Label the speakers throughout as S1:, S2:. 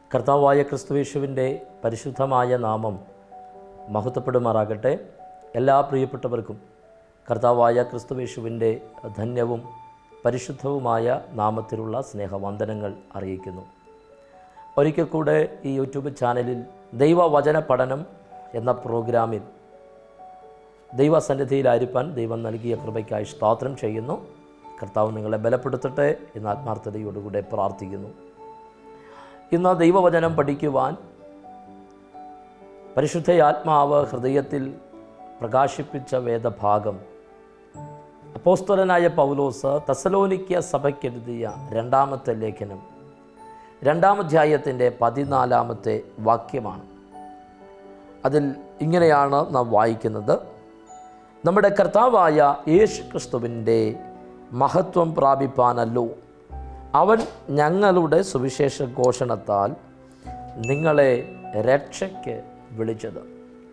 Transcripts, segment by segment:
S1: കർത്താവായ ക്രിസ്തുയേശുവിൻ്റെ പരിശുദ്ധമായ നാമം മഹത്വപ്പെടുമാറാകട്ടെ. എല്ലാ പ്രിയപ്പെട്ടവർക്കും കർത്താവായ ക്രിസ്തുയേശുവിൻ്റെ ധന്യവും പരിശുദ്ധവുമായ നാമത്തിലുള്ള സ്നേഹവന്ദനങ്ങൾ അറിയിക്കുന്നു. ഒരിക്കൽ കൂടെ ഈ യൂട്യൂബ് ചാനലിൽ ദൈവവചന പഠനം എന്ന പ്രോഗ്രാമിൽ ദൈവസന്നിധിയിലായിരിക്കാൻ ദൈവം നൽകിയ കൃപയ്ക്കായി സ്തോത്രം ചെയ്യുന്നു. കർത്താവ് നിങ്ങളെ ബലപ്പെടുത്തട്ടെ എന്ന് ആത്മാർത്ഥതയോടുകൂടെ പ്രാർത്ഥിക്കുന്നു. ഇന്ന് ദൈവവചനം പഠിക്കുവാൻ പരിശുദ്ധ ആത്മാവ് ഹൃദയത്തിൽ പ്രകാശിപ്പിച്ച വേദഭാഗം അപ്പോസ്തലനായ പൗലോസ് തെസ്സലോനിക്യ സഭയ്ക്കെഴുതിയ രണ്ടാമത്തെ ലേഖനം 2-ാം അധ്യായത്തിൻ്റെ 14-ാമത്തെ വാക്യമാണ്. അതിൽ ഇങ്ങനെയാണ് നാം വായിക്കുന്നത്: നമ്മുടെ കർത്താവായ യേശു ക്രിസ്തുവിൻ്റെ മഹത്വം പ്രാപിപ്പാനല്ലോ അവൻ ഞങ്ങളുടെ സുവിശേഷ ഘോഷണത്താൽ നിങ്ങളെ രക്ഷയ്ക്ക് വിളിച്ചത്.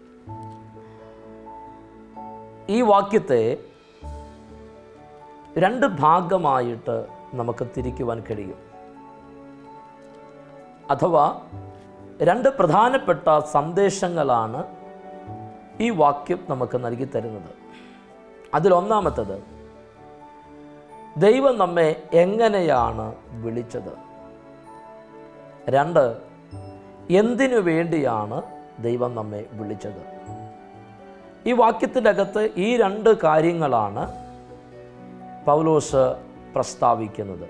S1: ഈ വാക്യത്തെ രണ്ട് ഭാഗമായിട്ട് നമുക്ക് തിരിക്കുവാൻ കഴിയും. അഥവാ രണ്ട് പ്രധാനപ്പെട്ട സന്ദേശങ്ങളാണ് ഈ വാക്യം നമുക്ക് നൽകി തരുന്നത്. അതിലൊന്നാമത്തത്, ദൈവം നമ്മെ എങ്ങനെയാണ് വിളിച്ചത്. 2, എന്തിനു വേണ്ടിയാണ് ദൈവം നമ്മെ വിളിച്ചത്. ഈ വാക്യത്തിൻ്റെ അകത്ത് ഈ രണ്ട് കാര്യങ്ങളാണ് പൗലോസ് പ്രസ്താവിക്കുന്നത്.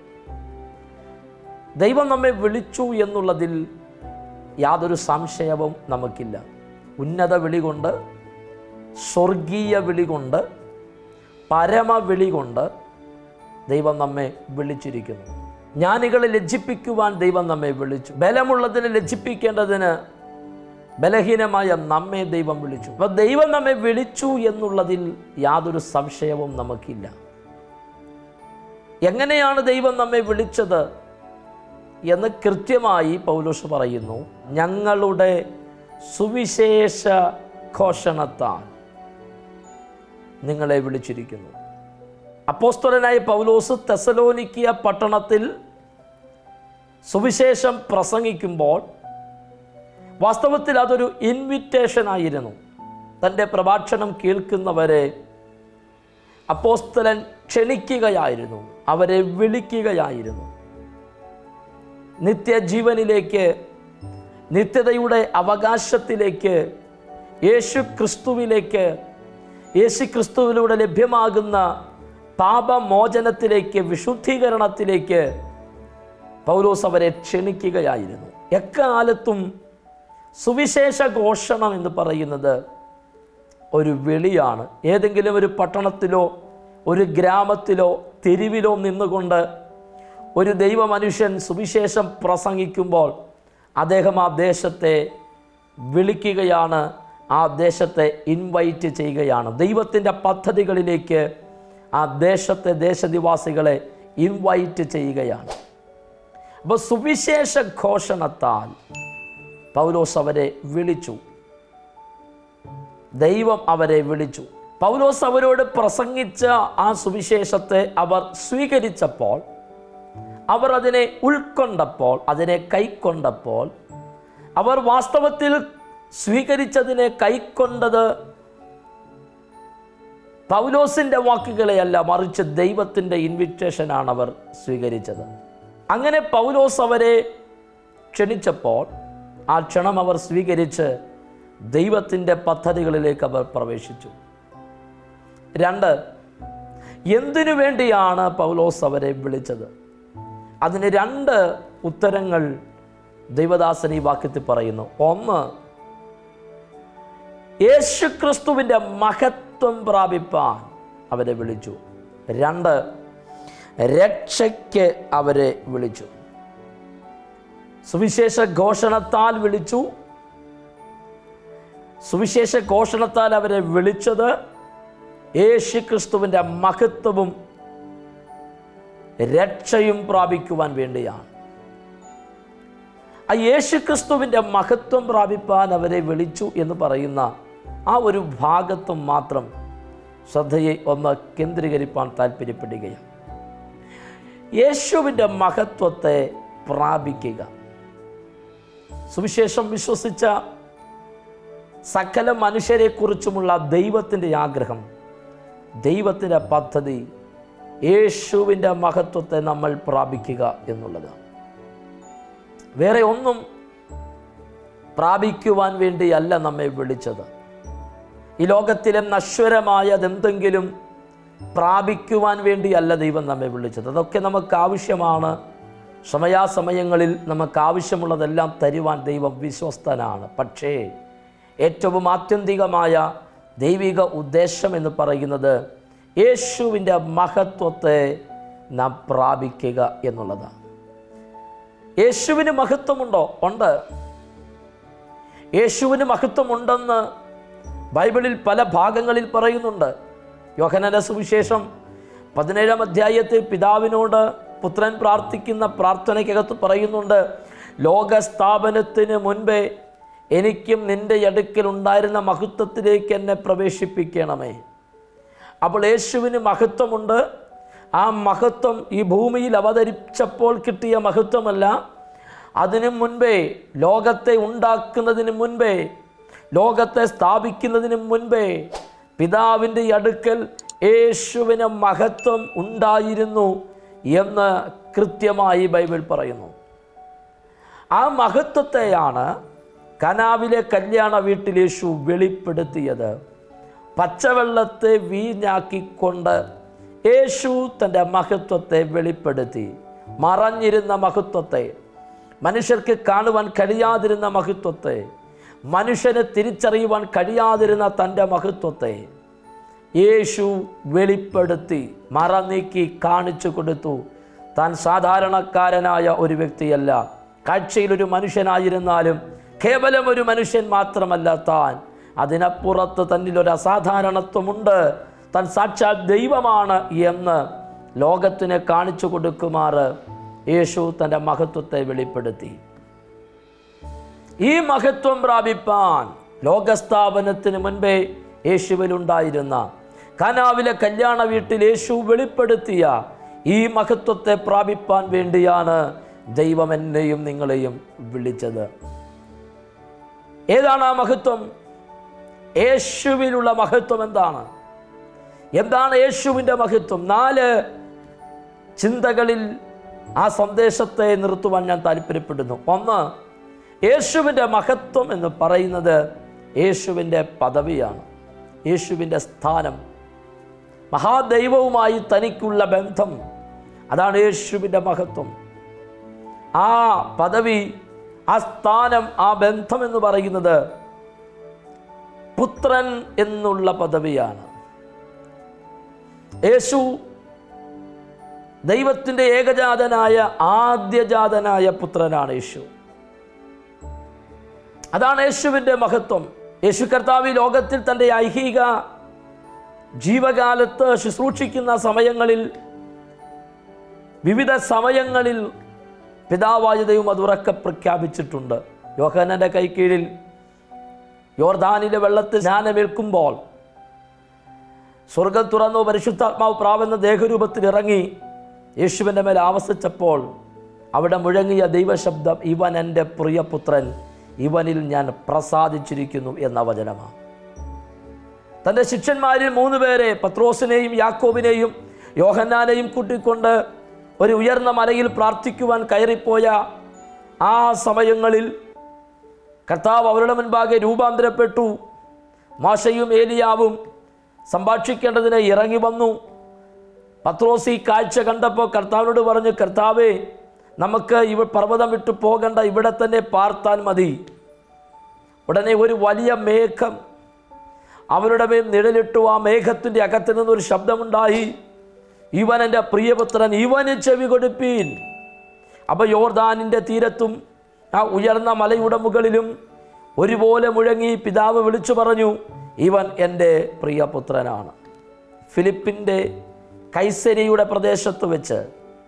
S1: ദൈവം നമ്മെ വിളിച്ചു എന്നുള്ളതിൽ യാതൊരു സംശയവും നമുക്കില്ല. ഉന്നത വിളി കൊണ്ട്, സ്വർഗീയ വിളി കൊണ്ട്, പരമവിളി കൊണ്ട് ദൈവം നമ്മെ വിളിച്ചിരിക്കുന്നു. ജ്ഞാനികളെ ലജ്ജിപ്പിക്കുവാൻ ദൈവം നമ്മെ വിളിച്ചു. ബലമുള്ളതിനെ ലജ്ജിപ്പിക്കേണ്ടതിന് ബലഹീനമായ നമ്മെ ദൈവം വിളിച്ചു. അപ്പോൾ ദൈവം നമ്മെ വിളിച്ചു എന്നുള്ളതിൽ യാതൊരു സംശയവും നമുക്കില്ല. എങ്ങനെയാണ് ദൈവം നമ്മെ വിളിച്ചത് എന്ന് കൃത്യമായി പൗലോസ് പറയുന്നു. ഞങ്ങളുടെ സുവിശേഷ ഘോഷണത്താൽ നിങ്ങളെ വിളിച്ചിരിക്കുന്നു. അപ്പോസ്തലനായ പൗലോസ് തെസ്സലോനിക്യ പട്ടണത്തിൽ സുവിശേഷം പ്രസംഗിക്കുമ്പോൾ വാസ്തവത്തിൽ അതൊരു ഇൻവിറ്റേഷൻ ആയിരുന്നു. തൻ്റെ പ്രഭാഷണം കേൾക്കുന്നവരെ അപ്പോസ്തലൻ ക്ഷണിക്കുകയായിരുന്നു, അവരെ വിളിക്കുകയായിരുന്നു. നിത്യജീവനിലേക്ക്, നിത്യതയുടെ അവകാശത്തിലേക്ക്, യേശു ക്രിസ്തുവിലേക്ക്, യേശു ക്രിസ്തുവിലൂടെ ലഭ്യമാകുന്ന പാപമോചനത്തിലേക്ക്, വിശുദ്ധീകരണത്തിലേക്ക് പൗലോസ് അവരെ ക്ഷണിക്കുകയായിരുന്നു. എക്കാലത്തും സുവിശേഷ ഘോഷണം എന്ന് പറയുന്നത് ഒരു വിളിയാണ്. ഏതെങ്കിലും ഒരു പട്ടണത്തിലോ ഒരു ഗ്രാമത്തിലോ തെരുവിലോ നിന്നുകൊണ്ട് ഒരു ദൈവമനുഷ്യൻ സുവിശേഷം പ്രസംഗിക്കുമ്പോൾ അദ്ദേഹം ആ ദേശത്തെ വിളിക്കുകയാണ്, ആ ദേശത്തെ ഇൻവൈറ്റ് ചെയ്യുകയാണ്. ദൈവത്തിൻ്റെ പദ്ധതികളിലേക്ക് ആ ദേശത്തെ ദേശനിവാസികളെ ഇൻവൈറ്റ് ചെയ്യുകയാണ്. അപ്പോൾ സുവിശേഷ ഘോഷണത്താൽ പൗലോസ് അവരെ വിളിച്ചു. ദൈവം അവരെ വിളിച്ചു. പൗലോസ് അവരോട് പ്രസംഗിച്ച ആ സുവിശേഷത്തെ അവർ സ്വീകരിച്ചപ്പോൾ, അവർ അതിനെ ഉൾക്കൊണ്ടപ്പോൾ, അതിനെ കൈക്കൊണ്ടപ്പോൾ, അവർ വാസ്തവത്തിൽ സ്വീകരിച്ചതിനെ കൈക്കൊണ്ടത് പൗലോസിൻ്റെ വാക്കുകളെയല്ല, മറിച്ച് ദൈവത്തിൻ്റെ ഇൻവിറ്റേഷനാണ് അവർ സ്വീകരിച്ചത്. അങ്ങനെ പൗലോസ് അവരെ ക്ഷണിച്ചപ്പോൾ ആ ക്ഷണം അവർ സ്വീകരിച്ച് ദൈവത്തിൻ്റെ പദ്ധതികളിലേക്ക് അവർ പ്രവേശിച്ചു. 2, എന്തിനു വേണ്ടിയാണ് പൗലോസ് അവരെ വിളിച്ചത്. അതിന് 2 ഉത്തരങ്ങൾ ദൈവദാസൻ ഈ വാക്യത്തിൽ പറയുന്നു. 1, യേശുക്രിസ്തുവിൻ്റെ മഹത്വം പ്രാപിപ്പാൻ അവരെ വിളിച്ചു. 2, രക്ഷയ്ക്ക് അവരെ വിളിച്ചു. സുവിശേഷ ഘോഷണത്താൽ വിളിച്ചു. സുവിശേഷ ഘോഷണത്താൽ അവരെ വിളിച്ചത് യേശുക്രിസ്തുവിൻ്റെ മഹത്വവും രക്ഷയും പ്രാപിക്കുവാൻ വേണ്ടിയാണ്. ആ യേശുക്രിസ്തുവിൻ്റെ മഹത്വം പ്രാപിപ്പാൻ അവരെ വിളിച്ചു എന്ന് പറയുന്ന ആ ഒരു ഭാഗത്തും മാത്രം ശ്രദ്ധയെ ഒന്ന് കേന്ദ്രീകരിപ്പാൻ താല്പര്യപ്പെടുകയാണ്. യേശുവിൻ്റെ മഹത്വത്തെ പ്രാപിക്കുക. സുവിശേഷം വിശ്വസിച്ച സകല മനുഷ്യരെക്കുറിച്ചുമുള്ള ദൈവത്തിൻ്റെ ആഗ്രഹം, ദൈവത്തിൻ്റെ പദ്ധതി യേശുവിൻ്റെ മഹത്വത്തെ നമ്മൾ പ്രാപിക്കുക എന്നുള്ളതാണ്. വേറെ ഒന്നും പ്രാപിക്കുവാൻ വേണ്ടിയല്ല നമ്മെ വിളിച്ചത്. ഈ ലോകത്തിലെ നശ്വരമായതെന്തെങ്കിലും പ്രാപിക്കുവാൻ വേണ്ടിയല്ല ദൈവം നമ്മെ വിളിച്ചത്. അതൊക്കെ നമുക്ക് ആവശ്യമാണ്. സമയാസമയങ്ങളിൽ നമുക്ക് ആവശ്യമുള്ളതെല്ലാം തരുവാൻ ദൈവം വിശ്വസ്തനാണ്. പക്ഷേ ഏറ്റവും ആത്യന്തികമായ ദൈവിക ഉദ്ദേശം എന്ന് പറയുന്നത് യേശുവിൻ്റെ മഹത്വത്തെ നാം പ്രാപിക്കുക എന്നുള്ളതാണ്. യേശുവിന് മഹത്വമുണ്ടോ? ഉണ്ട്. യേശുവിന് മഹത്വമുണ്ടെന്ന് ബൈബിളിൽ പല ഭാഗങ്ങളിൽ പറയുന്നുണ്ട്. യോഹന്നാന്റെ സുവിശേഷം 17-ാം അധ്യായത്തിൽ പിതാവിനോട് പുത്രൻ പ്രാർത്ഥിക്കുന്ന പ്രാർത്ഥനയ്ക്കകത്ത് പറയുന്നുണ്ട്, ലോകസ്ഥാപനത്തിന് മുൻപേ എനിക്കും നിൻ്റെ അടുക്കൽ ഉണ്ടായിരുന്ന മഹത്വത്തിലേക്ക് എന്നെ പ്രവേശിപ്പിക്കണമേ. അപ്പോൾ യേശുവിന് മഹത്വമുണ്ട്. ആ മഹത്വം ഈ ഭൂമിയിൽ അവതരിച്ചപ്പോൾ കിട്ടിയ മഹത്വമല്ല. അതിനു മുൻപേ, ലോകത്തെ ഉണ്ടാക്കുന്നതിന് മുൻപേ, ലോകത്തെ സ്ഥാപിക്കുന്നതിന് മുൻപേ പിതാവിൻ്റെ അടുക്കൽ യേശുവിന് മഹത്വം ഉണ്ടായിരുന്നു എന്ന് കൃത്യമായി ബൈബിൾ പറയുന്നു. ആ മഹത്വത്തെയാണ് കനാവിലെ കല്യാണ വീട്ടിൽ യേശു വെളിപ്പെടുത്തിയത്. പച്ചവെള്ളത്തെ വീഞ്ഞാക്കിക്കൊണ്ട് യേശു തൻ്റെ മഹത്വത്തെ വെളിപ്പെടുത്തി. മറഞ്ഞിരുന്ന മഹത്വത്തെ, മനുഷ്യർക്ക് കാണുവാൻ കഴിയാതിരുന്ന മഹത്വത്തെ, മനുഷ്യനെ തിരിച്ചറിയുവാൻ കഴിയാതിരുന്ന തൻ്റെ മഹത്വത്തെ യേശു വെളിപ്പെടുത്തി, മറനീക്കി കാണിച്ചു കൊടുത്തു. താൻ സാധാരണക്കാരനായ ഒരു വ്യക്തിയല്ല, കാഴ്ചയിലൊരു മനുഷ്യനായിരുന്നാലും കേവലം ഒരു മനുഷ്യൻ മാത്രമല്ല താൻ. അതിനപ്പുറത്ത് തന്നിലൊരു അസാധാരണത്വമുണ്ട്. താൻ സാക്ഷാൽ ദൈവമാണ് എന്ന് ലോകത്തിന് കാണിച്ചു കൊടുക്കുമാറ് യേശു തൻ്റെ മഹത്വത്തെ വെളിപ്പെടുത്തി. ഈ മഹത്വം പ്രാപിപ്പാൻ ലോകസ്ഥാപനത്തിന് മുൻപേ യേശുവിലുണ്ടായിരുന്ന, കനാവിലെ കല്യാണ വീട്ടിൽ യേശു വെളിപ്പെടുത്തിയ ഈ മഹത്വത്തെ പ്രാപിപ്പാൻ വേണ്ടിയാണ് ദൈവം എന്നെയും നിങ്ങളെയും വിളിച്ചത്. ഏതാണ് ആ മഹത്വം? യേശുവിലുള്ള മഹത്വം എന്താണ്? എന്താണ് യേശുവിൻ്റെ മഹത്വം? 4 ചിന്തകളിൽ ആ സന്ദേശത്തെ നിർത്തുവാൻ ഞാൻ താല്പര്യപ്പെടുന്നു. 1, യേശുവിൻ്റെ മഹത്വം എന്ന് പറയുന്നത് യേശുവിൻ്റെ പദവിയാണ്, യേശുവിൻ്റെ സ്ഥാനം, മഹാദൈവവുമായി തനിക്കുള്ള ബന്ധം. അതാണ് യേശുവിൻ്റെ മഹത്വം. ആ പദവി, ആ സ്ഥാനം, ആ ബന്ധം എന്ന് പറയുന്നത് പുത്രൻ എന്നുള്ള പദവിയാണ്. യേശു ദൈവത്തിൻ്റെ ഏകജാതനായ ആദ്യജാതനായ പുത്രനാണ് യേശു. അതാണ് യേശുവിൻ്റെ മഹത്വം. യേശു കർത്താവ് ലോകത്തിൽ തൻ്റെ ഐഹിക ജീവകാലത്ത് ശുശ്രൂഷിക്കുന്ന സമയങ്ങളിൽ, വിവിധ സമയങ്ങളിൽ പിതാവായ ദൈവം അത് ഉറക്കെ പ്രഖ്യാപിച്ചിട്ടുണ്ട്. യോഹന്നാന്റെ കൈക്കീഴിൽ യോർദാനിലെ വെള്ളത്തിൽ സ്നാനമേൽക്കുമ്പോൾ സ്വർഗം തുറന്നു, പരിശുദ്ധാത്മാവ് പ്രാവെന്ന ദേഹരൂപത്തിൽ ഇറങ്ങി യേശുവിൻ്റെ മേൽ ആവസിച്ചപ്പോൾ അവിടെ മുഴങ്ങിയ ദൈവശബ്ദം, ഇവൻ എൻ്റെ പ്രിയപുത്രൻ, ഇവനിൽ ഞാൻ പ്രസാദിച്ചിരിക്കുന്നു എന്ന വചനമാണ്. തൻ്റെ ശിഷ്യന്മാരിൽ 3 പേരെ, പത്രോസിനെയും യാക്കോബിനെയും യോഹന്നാനെയും കൂട്ടിക്കൊണ്ട് ഒരു ഉയർന്ന മലയിൽ പ്രാർത്ഥിക്കുവാൻ കയറിപ്പോയ ആ സമയങ്ങളിൽ കർത്താവ് അവരുടെ മുൻപാകെ രൂപാന്തരപ്പെട്ടു. മോശയും ഏലിയാവും സംഭാഷിക്കേണ്ടതിന് ഇറങ്ങി വന്നു. പത്രോസ് ഈ കാഴ്ച കണ്ടപ്പോൾ കർത്താവിനോട് പറഞ്ഞു, കർത്താവേ, നമുക്ക് പർവ്വതം വിട്ടു പോകണ്ട, ഇവിടെ തന്നെ പാർത്താൻ മതി. ഉടനെ ഒരു വലിയ മേഘം അവരുടെ മേൽ നിഴലിട്ടു. ആ മേഘത്തിൻ്റെ അകത്തു നിന്നൊരു ശബ്ദമുണ്ടായി, ഇവൻ എൻ്റെ പ്രിയപുത്രൻ, ഇവന് ചെവി കൊടുപ്പീൻ. അപ്പോൾ യോർദാനിൻ്റെ തീരത്തും ആ ഉയർന്ന മലയുടെ മുകളിലും ഒരുപോലെ മുഴങ്ങി പിതാവ് വിളിച്ചു പറഞ്ഞു, ഇവൻ എൻ്റെ പ്രിയപുത്രനാണ്. ഫിലിപ്പിൻ്റെ കൈസരിയുടെ പ്രദേശത്ത് വെച്ച്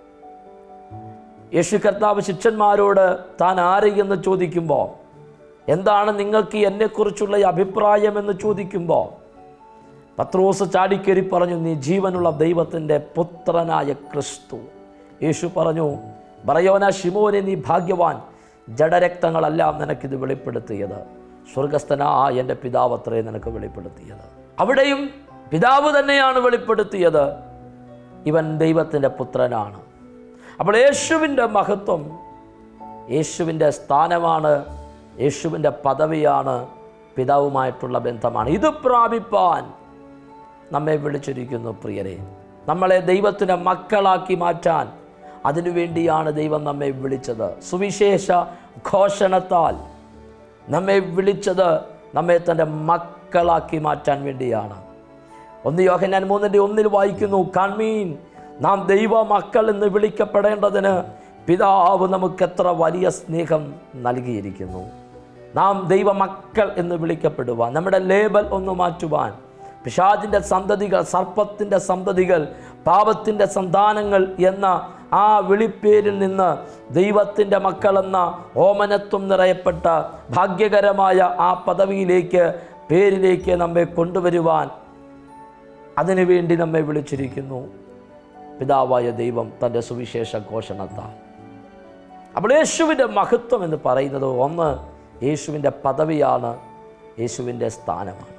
S1: യേശു കർത്താവ് ശിഷ്യന്മാരോട് താൻ ആര് എന്ന് ചോദിക്കുമ്പോൾ, എന്താണ് നിങ്ങൾക്ക് എന്നെക്കുറിച്ചുള്ള അഭിപ്രായം എന്ന് ചോദിക്കുമ്പോൾ പത്രോസ് ചാടിക്കേറി പറഞ്ഞു, നീ ജീവനുള്ള ദൈവത്തിൻ്റെ പുത്രനായ ക്രിസ്തു. യേശു പറഞ്ഞു, ബറയോന ശിമോനെ, നീ ഭാഗ്യവാൻ, ജഡരക്തങ്ങളെല്ലാം നിനക്കിത് വെളിപ്പെടുത്തിയത്, സ്വർഗസ്ഥനായ എൻ്റെ പിതാവ് അത്രയും നിനക്ക് വെളിപ്പെടുത്തിയത്. അവിടെയും പിതാവ് തന്നെയാണ് വെളിപ്പെടുത്തിയത്, ഇവൻ ദൈവത്തിൻ്റെ പുത്രനാണ്. അപ്പോൾ യേശുവിൻ്റെ മഹത്വം, യേശുവിൻ്റെ സ്ഥാനമാണ്, യേശുവിൻ്റെ പദവിയാണ്, പിതാവുമായിട്ടുള്ള ബന്ധമാണ്. ഇത് പ്രാപിപ്പാൻ നമ്മെ വിളിച്ചിരിക്കുന്നു പ്രിയരെ. നമ്മളെ ദൈവത്തിൻ്റെ മക്കളാക്കി മാറ്റാൻ അതിനുവേണ്ടിയാണ് ദൈവം നമ്മെ വിളിച്ചത്. സുവിശേഷ ഘോഷണത്താൽ നമ്മെ വിളിച്ചത് നമ്മെ തൻ്റെ മക്കളാക്കി മാറ്റാൻ വേണ്ടിയാണ്. 1 യോഹന്നാൻ 3:1 വായിക്കുന്നു, കാൺമീൻ, നാം ദൈവ മക്കൾ എന്ന് വിളിക്കപ്പെടേണ്ടതിന് പിതാവ് നമുക്കെത്ര വലിയ സ്നേഹം നൽകിയിരിക്കുന്നു. നാം ദൈവ മക്കൾ എന്ന് വിളിക്കപ്പെടുവാൻ, നമ്മുടെ ലേബൽ ഒന്ന് മാറ്റുവാൻ, പിശാചിൻ്റെ സന്തതികൾ, സർപ്പത്തിൻ്റെ സന്തതികൾ, പാപത്തിൻ്റെ സന്താനങ്ങൾ എന്ന ആ വിളിപ്പേരിൽ നിന്ന് ദൈവത്തിൻ്റെ മക്കളെന്ന ഓമനത്വം നിറയപ്പെട്ട ഭാഗ്യകരമായ ആ പദവിയിലേക്ക്, പേരിലേക്ക് നമ്മെ കൊണ്ടുവരുവാൻ അതിനുവേണ്ടി നമ്മെ വിളിച്ചിരിക്കുന്നു പിതാവായ ദൈവം തൻ്റെ സുവിശേഷ ഘോഷണത്താൽ. അപ്പോൾ യേശുവിൻ്റെ മഹത്വം എന്ന് പറയുന്നത്, ഒന്ന് യേശുവിൻ്റെ പദവിയാണ്, യേശുവിൻ്റെ സ്ഥാനമാണ്.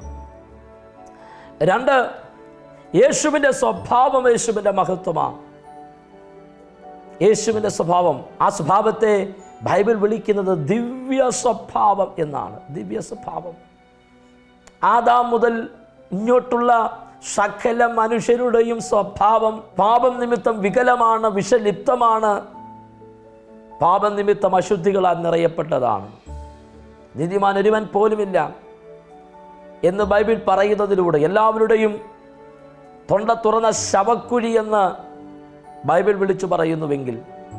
S1: 2, യേശുവിൻ്റെ സ്വഭാവം യേശുവിൻ്റെ മഹത്വമാണ്. യേശുവിൻ്റെ സ്വഭാവം, ആ സ്വഭാവത്തെ ബൈബിൾ വിളിക്കുന്നത് ദിവ്യ സ്വഭാവം എന്നാണ്. ദിവ്യ സ്വഭാവം ആദാം മുതൽ ഇങ്ങോട്ടുള്ള സകല മനുഷ്യരുടെയും സ്വഭാവം പാപം നിമിത്തം വികലമാണ്, വിഷലിപ്തമാണ്, പാപം നിമിത്തം അശുദ്ധികളാൽ നിറയപ്പെട്ടതാണ്. നീതിമാൻ ഒരുവൻ പോലുമില്ല എന്ന് ബൈബിൾ പറയുന്നതിലൂടെ എല്ലാവരുടെയും തൊണ്ട തുറന്ന ശവക്കുഴി എന്ന് ബൈബിൾ വിളിച്ചു പറയുന്നുവെങ്കിൽ,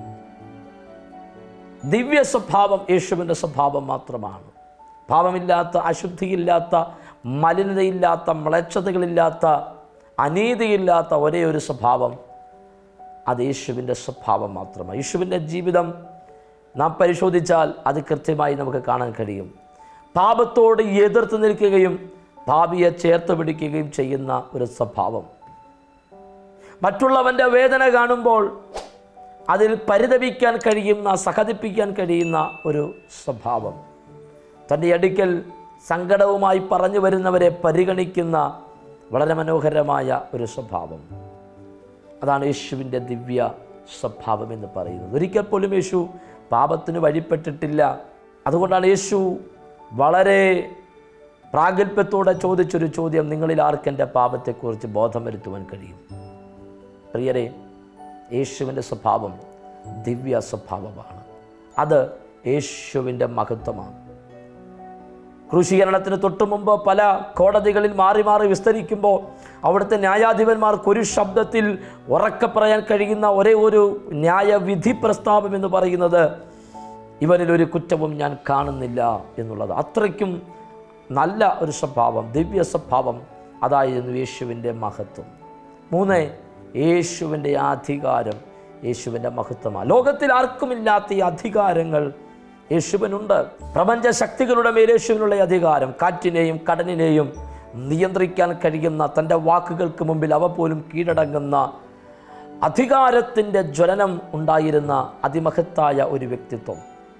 S1: ദിവ്യ സ്വഭാവം യേശുവിൻ്റെ സ്വഭാവം മാത്രമാണ്. പാപമില്ലാത്ത, അശുദ്ധിയില്ലാത്ത, മലിനതയില്ലാത്ത, മ്ലേച്ഛതകളില്ലാത്ത, അനീതിയില്ലാത്ത ഒരേ ഒരു സ്വഭാവം, അത് യേശുവിൻ്റെ സ്വഭാവം മാത്രമാണ്. യേശുവിൻ്റെ ജീവിതം നാം പരിശോധിച്ചാൽ അത് കൃത്യമായി നമുക്ക് കാണാൻ കഴിയും. പാപത്തോട് എതിർത്ത് നിൽക്കുകയും പാപിയെ ചേർത്ത് പിടിക്കുകയും ചെയ്യുന്ന ഒരു സ്വഭാവം. മറ്റുള്ളവൻ്റെ വേദന കാണുമ്പോൾ അതിൽ പരിതപിക്കാൻ കഴിയുന്ന, സഹതിപ്പിക്കാൻ കഴിയുന്ന ഒരു സ്വഭാവം. തൻ്റെ അടുക്കൽ സങ്കടവുമായി പറഞ്ഞു വരുന്നവരെ പരിഗണിക്കുന്ന വളരെ മനോഹരമായ ഒരു സ്വഭാവം. അതാണ് യേശുവിൻ്റെ ദിവ്യ സ്വഭാവം എന്ന് പറയുന്നത്. ഒരിക്കൽ പോലും യേശു പാപത്തിന് വഴിപ്പെട്ടിട്ടില്ല. അതുകൊണ്ടാണ് യേശു വളരെ പ്രാഗൽഭ്യത്തോടെ ചോദിച്ചൊരു ചോദ്യം, നിങ്ങളിൽ ആർക്കെൻ്റെ പാപത്തെക്കുറിച്ച് ബോധം വരുത്തുവാൻ കഴിയും? പ്രിയരെ, യേശുവിൻ്റെ സ്വഭാവം ദിവ്യ സ്വഭാവമാണ്. അത് യേശുവിൻ്റെ മഹത്വമാണ്. ക്രൂശീകരണത്തിന് തൊട്ടു മുമ്പ് പല കോടതികളിൽ മാറി മാറി വിസ്തരിക്കുമ്പോൾ അവിടുത്തെ ന്യായാധിപന്മാർക്ക് ഒരു ശബ്ദത്തിൽ ഉറക്കെ പറയാൻ കഴിയുന്ന ഒരേ ഒരു ന്യായവിധി പ്രസ്താവം എന്ന് പറയുന്നത്, ഇവനിലൊരു കുറ്റവും ഞാൻ കാണുന്നില്ല എന്നുള്ളത്. അത്രയ്ക്കും നല്ല ഒരു സ്വഭാവം, ദിവ്യ സ്വഭാവം, അതായിരുന്നു യേശുവിൻ്റെ മഹത്വം. 3, യേശുവിൻ്റെ അധികാരം, യേശുവിൻ്റെ മഹത്വമാണ്. ലോകത്തിൽ ആർക്കുമില്ലാത്ത ഈ അധികാരങ്ങൾ യേശുവിനുണ്ട്. പ്രപഞ്ച ശക്തികളുടെ മേൽ യേശുവിനുള്ള അധികാരം, കാറ്റിനെയും കടലിനെയും നിയന്ത്രിക്കാൻ കഴിയുന്ന, തൻ്റെ വാക്കുകൾക്ക് മുമ്പിൽ അവ പോലും കീഴടങ്ങുന്ന അധികാരത്തിൻ്റെ ജ്വലനം ഉണ്ടായിരുന്ന അതിമഹത്തായ ഒരു വ്യക്തിത്വം.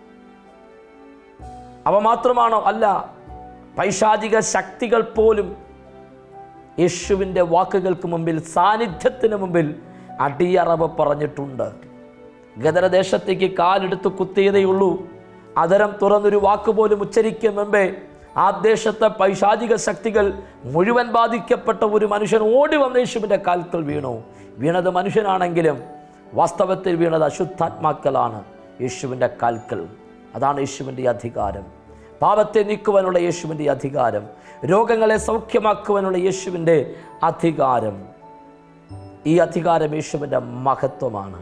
S1: അവ മാത്രമാണോ? അല്ല, പൈശാചിക ശക്തികൾ പോലും യേശുവിൻ്റെ വാക്കുകൾക്ക് മുമ്പിൽ, സാന്നിധ്യത്തിന് മുമ്പിൽ അടിയറവ് പറഞ്ഞിട്ടുണ്ട്. ഗദരദേശത്തേക്ക് കാലെടുത്ത് കുത്തിയതേയുള്ളൂ, അതരം തുറന്നൊരു വാക്കുപോലും ഉച്ചരിക്കും മുമ്പേ ആ ദേശത്തെ പൈശാചിക ശക്തികൾ മുഴുവൻ ബാധിക്കപ്പെട്ട ഒരു മനുഷ്യൻ ഓടി വന്ന് യേശുവിൻ്റെ കാൽക്കൽ വീണു. വീണത് മനുഷ്യനാണെങ്കിലും വാസ്തവത്തിൽ വീണത് അശുദ്ധാത്മാക്കളാണ് യേശുവിൻ്റെ കാൽക്കൽ. അതാണ് യേശുവിൻ്റെ അധികാരം. പാപത്തെ നീക്കുവാനുള്ള യേശുവിൻ്റെ അധികാരം, രോഗങ്ങളെ സൗഖ്യമാക്കുവാനുള്ള യേശുവിൻ്റെ അധികാരം. ഈ അധികാരം യേശുവിൻ്റെ മഹത്വമാണ്.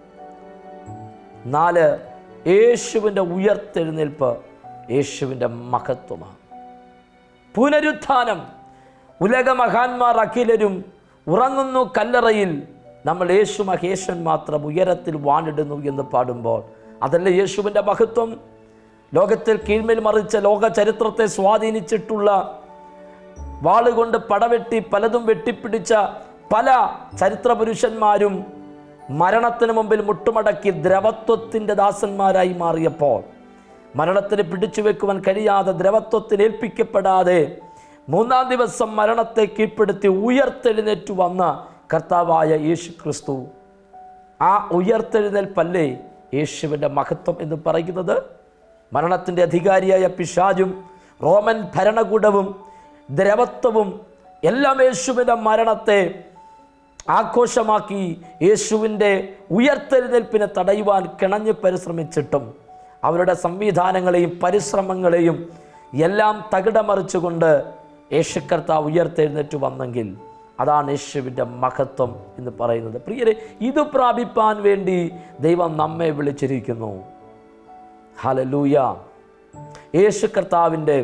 S1: 4, യേശുവിൻ്റെ ഉയർത്തെഴുന്നേൽപ്പ് യേശുവിൻ്റെ മഹത്വമാണ്. പുനരുത്ഥാനം. ഉലകമഹാന്മാർ അഖിലരും ഉറങ്ങുന്നു കല്ലറയിൽ, നമ്മൾ യേശു മഹേശൻ മാത്രം ഉയരത്തിൽ വാണിടുന്നു എന്ന് പാടുമ്പോൾ അതല്ല യേശുവിൻ്റെ മഹത്വം? ലോകത്തിൽ കീഴ്മേൽ മറിച്ച, ലോക ചരിത്രത്തെ സ്വാധീനിച്ചിട്ടുള്ള, വാളുകൊണ്ട് പടവെട്ടി പലതും വെട്ടിപ്പിടിച്ച പല ചരിത്ര പുരുഷന്മാരും മരണത്തിന് മുമ്പിൽ മുട്ടുമടക്കി ദ്രവത്വത്തിൻ്റെ ദാസന്മാരായി മാറിയപ്പോൾ മരണത്തിന് പിടിച്ചു വെക്കുവാൻ കഴിയാതെ ദ്രവത്വത്തിന് ഏൽപ്പിക്കപ്പെടാതെ 3-ാം ദിവസം മരണത്തെ കീഴ്പ്പെടുത്തി ഉയർത്തെഴുന്നേറ്റു വന്ന കർത്താവായ യേശു ക്രിസ്തു, ആ ഉയർത്തെഴുന്നേൽപ്പല്ലേ യേശുവിൻ്റെ മഹത്വം എന്ന് പറയുന്നത്? മരണത്തിൻ്റെ അധികാരിയായ പിശാചും റോമൻ ഭരണകൂടവും ദ്രവത്വവും എല്ലാം യേശുവിൻ്റെ മരണത്തെ ആഘോഷമാക്കി യേശുവിൻ്റെ ഉയർത്തെഴുന്നേൽപ്പിനെ തടയുവാൻ കിണഞ്ഞ് പരിശ്രമിച്ചിട്ടും അവരുടെ സംവിധാനങ്ങളെയും പരിശ്രമങ്ങളെയും എല്ലാം തകിടമറിച്ചുകൊണ്ട് യേശു കർത്താവ് ഉയർത്തെഴുന്നേറ്റ് വന്നെങ്കിൽ അതാണ് യേശുവിൻ്റെ മഹത്വം എന്ന് പറയുന്നത്. പ്രിയരെ, ഇത് പ്രാപിപ്പാൻ വേണ്ടി ദൈവം നമ്മെ വിളിച്ചിരിക്കുന്നു. ഹല്ലേലൂയ. യേശു കർത്താവിൻ്റെ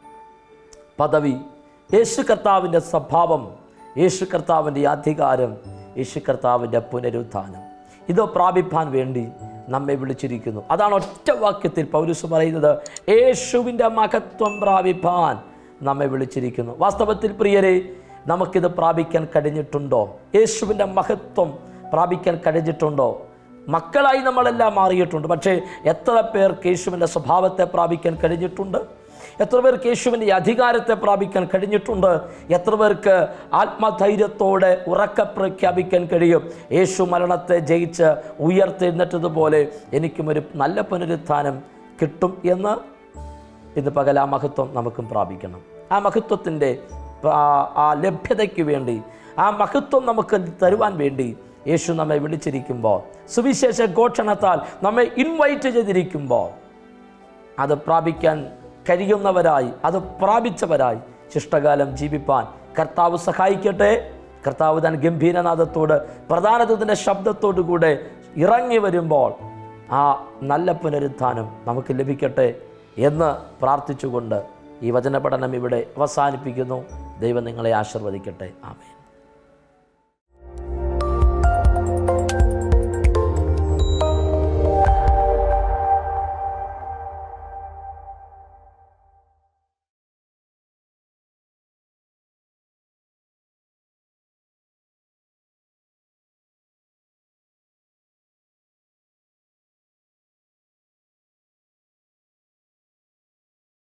S1: പദവി, യേശു കർത്താവിൻ്റെ സ്വഭാവം, യേശു കർത്താവിൻ്റെ അധികാരം, യേശു കർത്താവിൻ്റെ പുനരുത്ഥാനം, ഇത് പ്രാപിപ്പാൻ വേണ്ടി നമ്മെ വിളിച്ചിരിക്കുന്നു. അതാണ് ഒറ്റ വാക്യത്തിൽ പൗലോസ് പറയുന്നത്, യേശുവിൻ്റെ മഹത്വം പ്രാപിപ്പാൻ നമ്മെ വിളിച്ചിരിക്കുന്നു. വാസ്തവത്തിൽ പ്രിയരെ, നമുക്കിത് പ്രാപിക്കാൻ കഴിഞ്ഞിട്ടുണ്ടോ? യേശുവിൻ്റെ മഹത്വം പ്രാപിക്കാൻ കഴിഞ്ഞിട്ടുണ്ടോ? മക്കളായി നമ്മളെല്ലാം മാറിയിട്ടുണ്ട്. പക്ഷേ എത്ര പേർക്ക് യേശുവിൻ്റെ സ്വഭാവത്തെ പ്രാപിക്കാൻ കഴിഞ്ഞിട്ടുണ്ട്? എത്ര പേർക്ക് യേശുവിൻ്റെ അധികാരത്തെ പ്രാപിക്കാൻ കഴിഞ്ഞിട്ടുണ്ട്? എത്ര പേർക്ക് ആത്മധൈര്യത്തോടെ ഉറക്കെ പ്രഖ്യാപിക്കാൻ കഴിയും, യേശു മരണത്തെ ജയിച്ച് ഉയർത്തെഴുന്നേറ്റതുപോലെ എനിക്കും ഒരു നല്ല പുനരുത്ഥാനം കിട്ടും എന്ന്? ഇന്ന് പകൽ ആ മഹത്വം നമുക്കും പ്രാപിക്കണം. ആ മഹത്വത്തിൻ്റെ ആ ലഭ്യതയ്ക്ക് വേണ്ടി, ആ മഹത്വം നമുക്ക് തരുവാൻ വേണ്ടി യേശു നമ്മെ വിളിച്ചിരിക്കുമ്പോൾ, സുവിശേഷ ഘോഷണത്താൽ നമ്മെ ഇൻവൈറ്റ് ചെയ്തിരിക്കുമ്പോൾ, അത് പ്രാപിക്കാൻ കഴിയുന്നവരായി, അത് പ്രാപിച്ചവരായി ശിഷ്ടകാലം ജീവിപ്പാൻ കർത്താവ് സഹായിക്കട്ടെ. കർത്താവ് താൻ ഗംഭീരനാദത്തോട് പ്രധാനത്തിൻ്റെ ശബ്ദത്തോടു കൂടെ ഇറങ്ങി വരുമ്പോൾ ആ നല്ല പുനരുത്ഥാനം നമുക്ക് ലഭിക്കട്ടെ എന്ന് പ്രാർത്ഥിച്ചുകൊണ്ട് ഈ വചന പഠനം ഇവിടെ അവസാനിപ്പിക്കുന്നു. ദൈവം നിങ്ങളെ ആശീർവദിക്കട്ടെ. ആമേൻ.